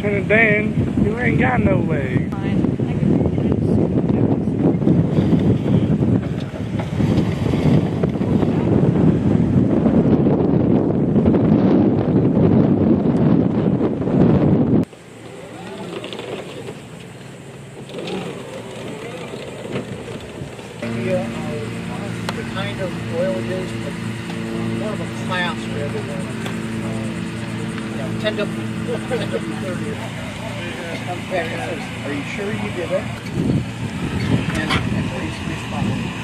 Lieutenant Dan, you ain't got no legs. The kind of oil it is, but more of a class rather than 10 W30. Are you sure you did it? And please respond.